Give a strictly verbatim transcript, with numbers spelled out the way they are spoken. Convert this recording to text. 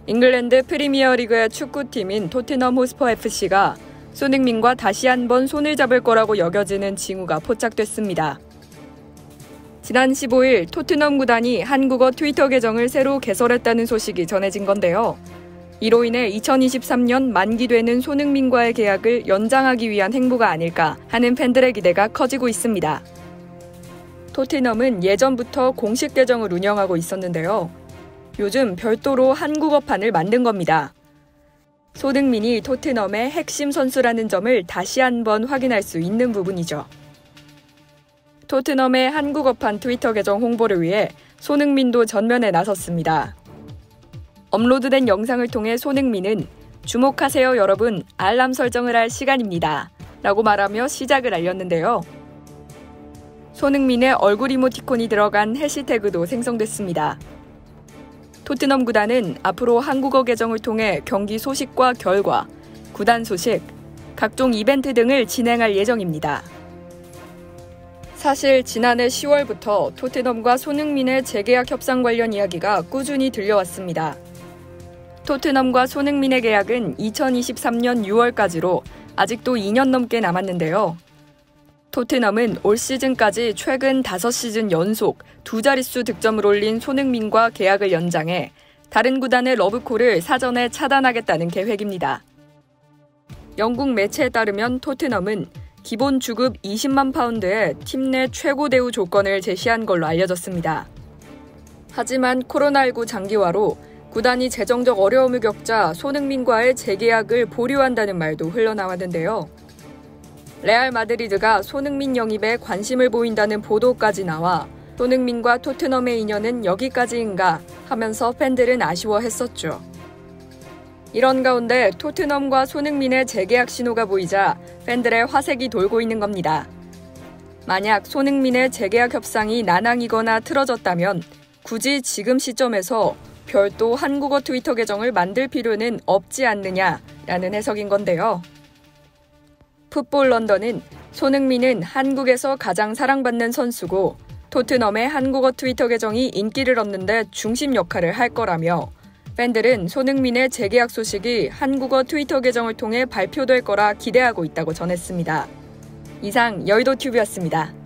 잉글랜드 프리미어리그의 축구팀인 토트넘 호스퍼 에프씨가 손흥민과 다시 한번 손을 잡을 거라고 여겨지는 징후가 포착됐습니다. 지난 십오일 토트넘 구단이 한국어 트위터 계정을 새로 개설했다는 소식이 전해진 건데요. 이로 인해 이천이십삼년 만기되는 손흥민과의 계약을 연장하기 위한 행보가 아닐까 하는 팬들의 기대가 커지고 있습니다. 토트넘은 예전부터 공식 계정을 운영하고 있었는데요. 요즘 별도로 한국어판을 만든 겁니다. 손흥민이 토트넘의 핵심 선수라는 점을 다시 한번 확인할 수 있는 부분이죠. 토트넘의 한국어판 트위터 계정 홍보를 위해 손흥민도 전면에 나섰습니다. 업로드된 영상을 통해 손흥민은 "주목하세요 여러분, 알람 설정을 할 시간입니다" 라고 말하며 시작을 알렸는데요. 손흥민의 얼굴 이모티콘이 들어간 해시태그도 생성됐습니다. 토트넘 구단은 앞으로 한국어 계정을 통해 경기 소식과 결과, 구단 소식, 각종 이벤트 등을 진행할 예정입니다. 사실 지난해 시월부터 토트넘과 손흥민의 재계약 협상 관련 이야기가 꾸준히 들려왔습니다. 토트넘과 손흥민의 계약은 이천이십삼년 유월까지로 아직도 이 년 넘게 남았는데요. 토트넘은 올 시즌까지 최근 다섯 시즌 연속 두 자릿수 득점을 올린 손흥민과 계약을 연장해 다른 구단의 러브콜을 사전에 차단하겠다는 계획입니다. 영국 매체에 따르면 토트넘은 기본 주급 이십만 파운드의 팀 내 최고 대우 조건을 제시한 걸로 알려졌습니다. 하지만 코로나십구 장기화로 구단이 재정적 어려움을 겪자 손흥민과의 재계약을 보류한다는 말도 흘러나왔는데요. 레알 마드리드가 손흥민 영입에 관심을 보인다는 보도까지 나와 손흥민과 토트넘의 인연은 여기까지인가 하면서 팬들은 아쉬워했었죠. 이런 가운데 토트넘과 손흥민의 재계약 신호가 보이자 팬들의 화색이 돌고 있는 겁니다. 만약 손흥민의 재계약 협상이 난항이거나 틀어졌다면 굳이 지금 시점에서 별도 한국어 트위터 계정을 만들 필요는 없지 않느냐라는 해석인 건데요. 풋볼 런던은 손흥민은 한국에서 가장 사랑받는 선수고 토트넘의 한국어 트위터 계정이 인기를 얻는 데 중심 역할을 할 거라며 팬들은 손흥민의 재계약 소식이 한국어 트위터 계정을 통해 발표될 거라 기대하고 있다고 전했습니다. 이상 여의도 튜브였습니다.